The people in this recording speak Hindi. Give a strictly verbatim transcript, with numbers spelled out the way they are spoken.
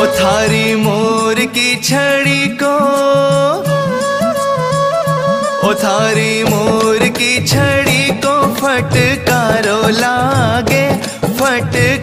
थारी मोर की छड़ी को, ओ थारी मोर की छड़ी को फटकारो लागे फट